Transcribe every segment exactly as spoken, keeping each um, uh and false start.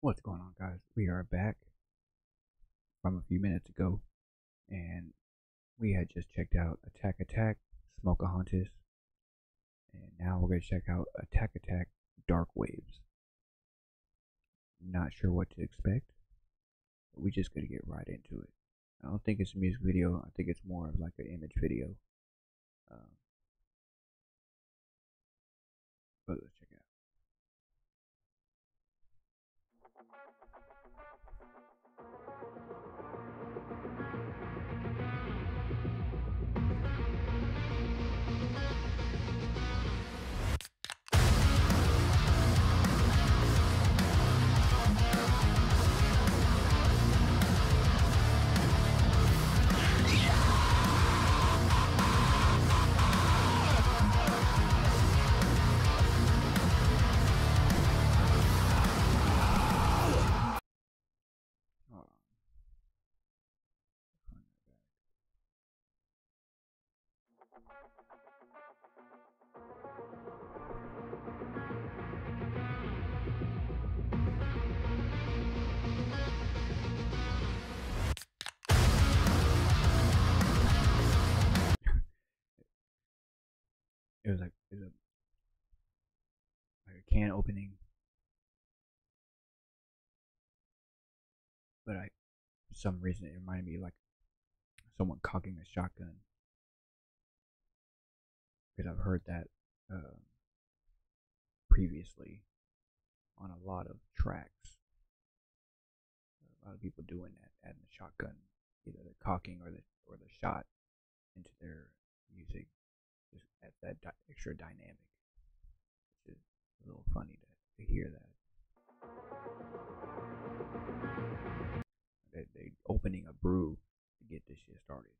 What's going on, guys? We are back from a few minutes ago, and we had just checked out Attack Attack, Smokeahontas, and now we're going to check out Attack Attack, Dark Waves. Not sure what to expect, but we just going to get right into it. I don't think it's a music video, I think it's more of like an image video. Um, but let's check it out. It was like it was a, like a can opening, but I, for some reason, it reminded me of like someone cocking a shotgun, because I've heard that uh, previously on a lot of tracks. A lot of people doing that, adding the shotgun, either the cocking or the or the shot into their music, just adds that di extra dynamic, which is a little funny to, to hear that. They they opening a brew to get this shit started.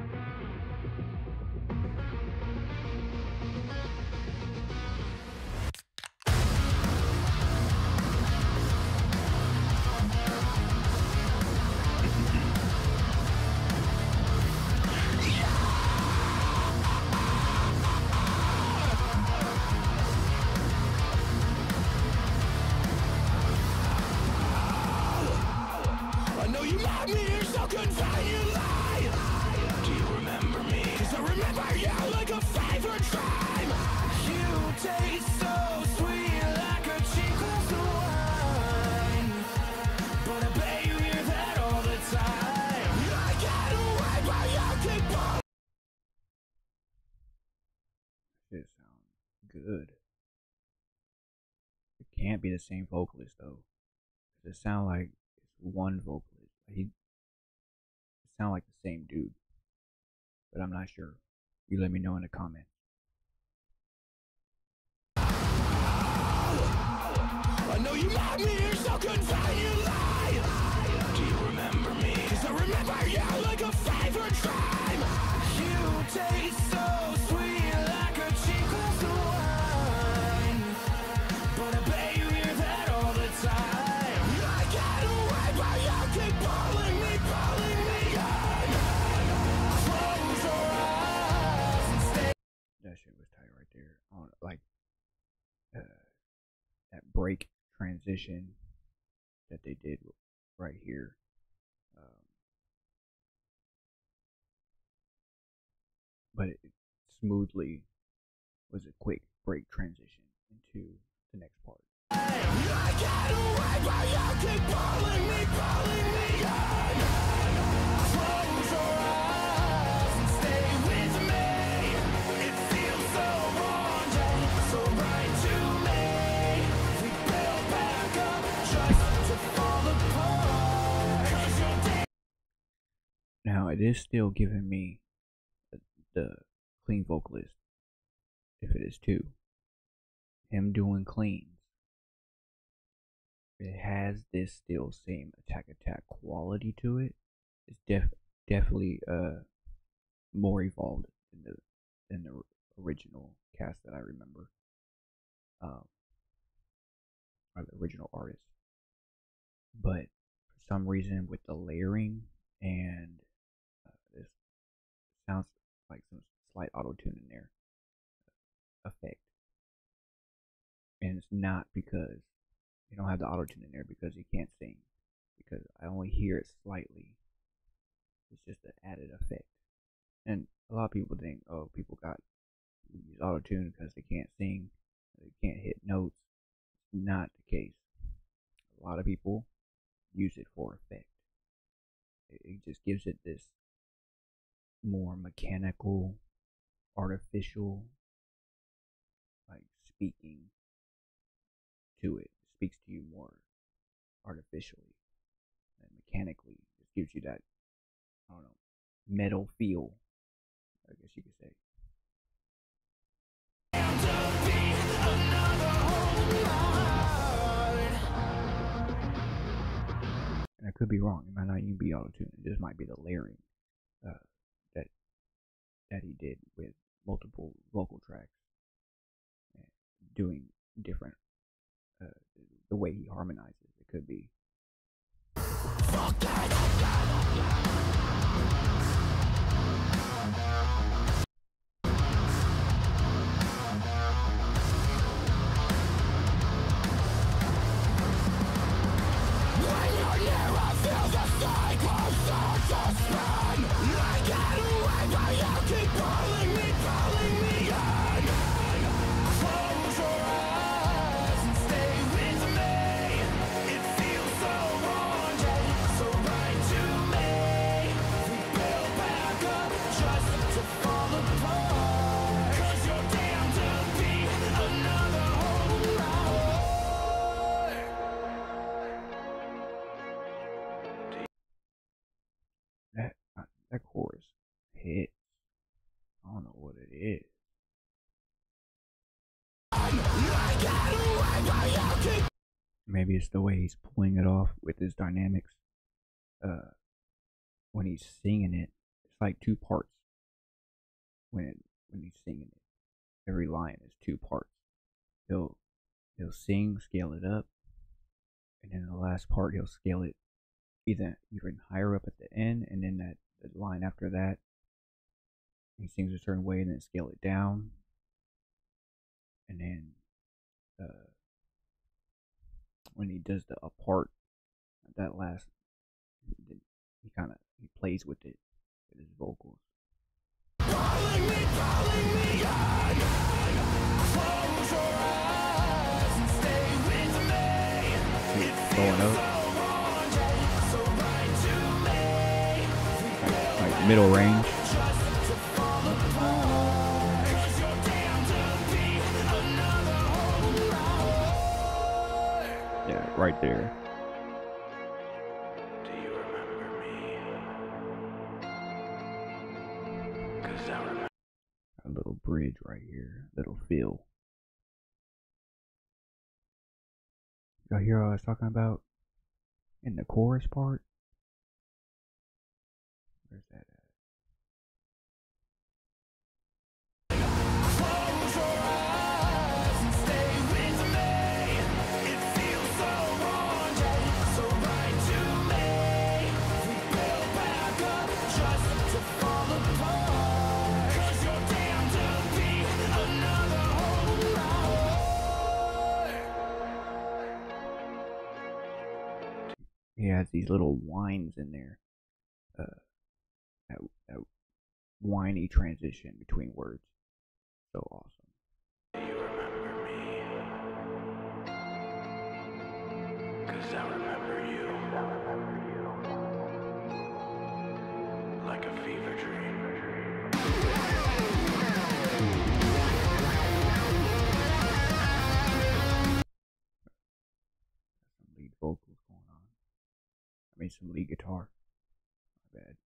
It sounds good. It can't be the same vocalist though. It sounds like it's one vocalist. He it sounds like the same dude, but I'm not sure. You let me know in the comments. I know you love me, you're so confined, you lie. Do you remember me? Cause I remember you like a favorite crime. You taste so sweet like a cheap glass of wine, but I bet you hear that all the time. I get away, but you keep pulling me, pulling me on. Close your eyes and stay. That shit was tight right there. On like uh, that break transition that they did right here. Um, but it smoothly was a quick break transition into the next part. I get away, but you keep pulling me, pulling me on. Close your eyes and stay with me. It feels so wrong, yeah, so right to me. We build back up just to fall apart. 'Cause you're dead. Now it is still giving me the, the clean vocalist, if it is two. Him doing cleans. It has this still same Attack Attack quality to it. It's def definitely uh more evolved than the than the original cast that I remember, um, or the original artist. But for some reason, with the layering and uh, this sounds like some slight auto tune in there effect, and it's not because you don't have the auto tune in there because he can't sing. Because I only hear it slightly. It's just an added effect. And a lot of people think, oh, people got use auto tune because they can't sing, they can't hit notes. Not the case. A lot of people use it for effect. It just gives it this more mechanical, artificial, like speaking to it. It speaks to you more artificially and mechanically. It gives you that, I don't know, metal feel, I guess you could say. And I could be wrong. It might not even be auto-tune. It just might be the layering uh, that that he did with multiple vocal tracks, and doing different uh, the way he harmonizes. It could be. That uh, that chorus hits. I don't know what it is. Maybe it's the way he's pulling it off with his dynamics. Uh, when he's singing it, it's like two parts. When it, when he's singing it, every line is two parts. He'll he'll sing, scale it up, and then the last part he'll scale it even even higher up at the end, and then that the line after that he sings a certain way, and then scale it down, and then uh, when he does the apart, that last, he kind of he plays with it with his vocals. Calling me, calling me on, close your eyes and stay with me. It's going up. Like middle range. Yeah, right there. Do you remember me? 'Cause I remember. A little bridge right here, little fill. Y'all hear what I was talking about in the chorus part? Where's that at? Close your eyes and stay with me. It feels so wrong, so right to me. We build back up just to fall apart. 'Cause you're damned to be another whole lot. He has these little whines in there. Uh, That, that whiny transition between words. So awesome. Do you remember me? 'Cause I remember you. I remember you. Like a fever dream. Some lead vocals going on. I mean, some lead guitar. My bad.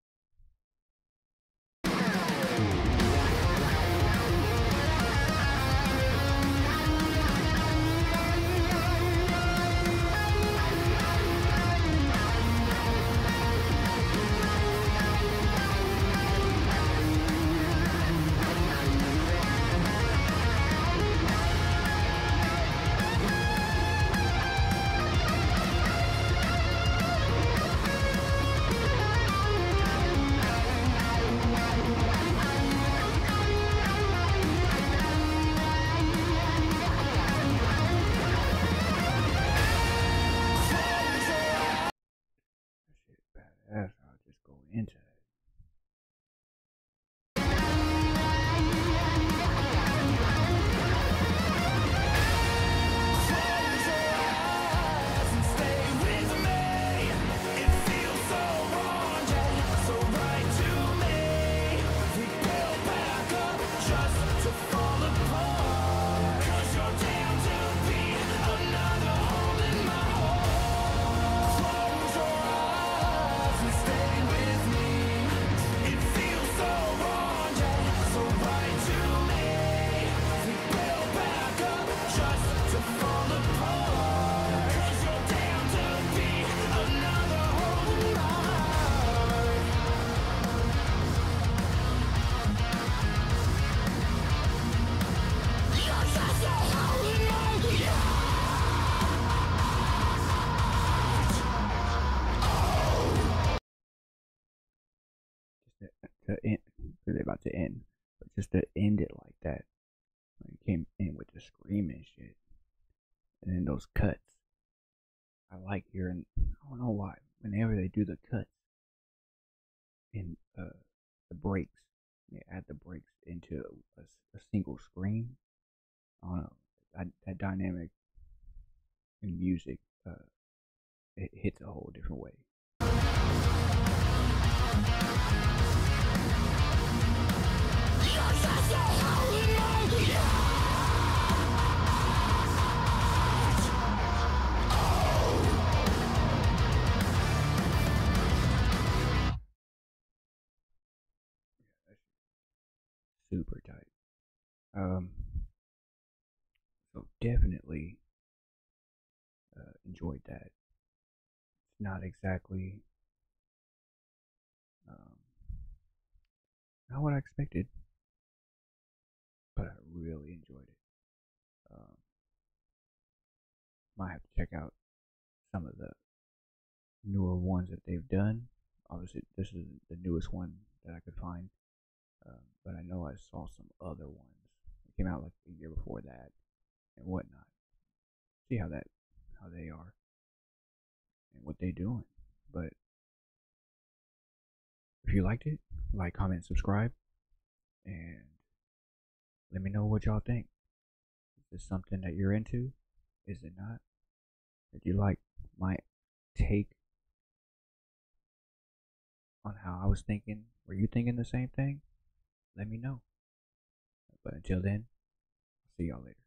into it. To end, they're about to end, but just to end it like that, when it came in with the scream and shit, and then those cuts. I like hearing. I don't know why. Whenever they do the cuts in uh, the breaks, they add the breaks into a, a single scream. I don't know. That, that dynamic in music, uh, it hits a whole different way. Super tight. Um, so definitely uh, enjoyed that. It's not exactly um, not what I expected, but I really enjoyed it. Um, might have to check out some of the newer ones that they've done. Obviously, this is the newest one that I could find, um, but I know I saw some other ones that came out like the year before that and whatnot. See how that how they are and what they're doing. But if you liked it, like, comment, subscribe, and let me know what y'all think. Is this something that you're into? Is it not? Did you like my take on how I was thinking? Were you thinking the same thing? Let me know. But until then, see y'all later.